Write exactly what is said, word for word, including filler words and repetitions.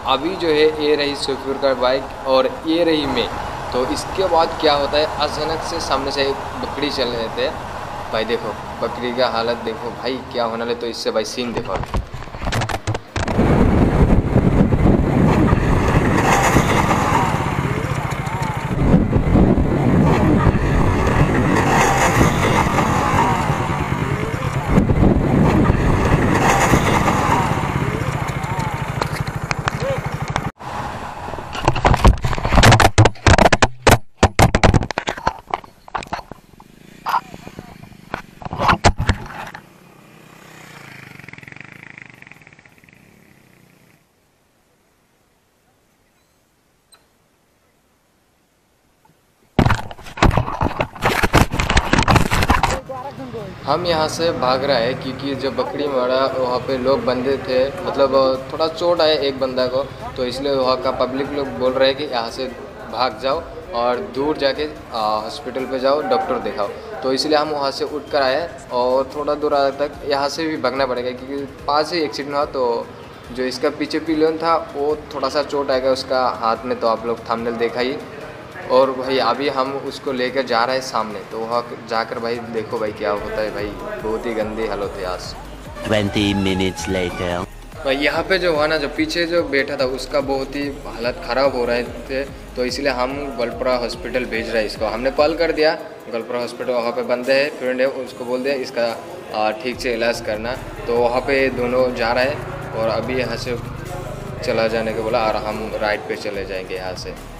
अभी जो है ये रही सफ़ीर का बाइक और ये रही मैं। तो इसके बाद क्या होता है, अचानक से सामने से एक बकरी चल रहे थे भाई। देखो बकरी का हालत देखो भाई क्या होने लगे। तो इससे भाई सीन देखो। हम यहाँ से भाग रहा है क्योंकि जब बकरी मारा वहाँ पे लोग बंदे थे, मतलब थोड़ा चोट आया एक बंदा को। तो इसलिए वहाँ का पब्लिक लोग बोल रहे हैं कि यहाँ से भाग जाओ और दूर जाके हॉस्पिटल पे जाओ, डॉक्टर दिखाओ। तो इसलिए हम वहाँ से उठ कर आए और थोड़ा दूर आगे तक यहाँ से भी भागना पड़ेगा क्योंकि पास ही एक्सीडेंट हुआ। तो जो इसका पीछे पिलियन था वो थोड़ा सा चोट आएगा उसका हाथ में, तो आप लोग थंबनेल देखा ही। और भाई अभी हम उसको लेकर जा रहे हैं सामने, तो वहाँ जाकर भाई देखो भाई क्या होता है भाई। बहुत ही गंदी हालत है आज। ट्वेंटी मिनट्स लेटर भाई यहाँ पे जो हुआ ना, जो पीछे जो बैठा था उसका बहुत ही हालत ख़राब हो रहे थे। तो इसलिए हम गोलपुरा हॉस्पिटल भेज रहे हैं इसको। हमने कॉल कर दिया गोलपुरा हॉस्पिटल, वहाँ पे बंदे हैं, फ्रेंड है, उसको बोल दिया इसका ठीक से इलाज करना। तो वहाँ पे दोनों जा रहे हैं और अभी यहाँ से चला जाने को बोला और हम राइट पे चले जाएंगे यहाँ से।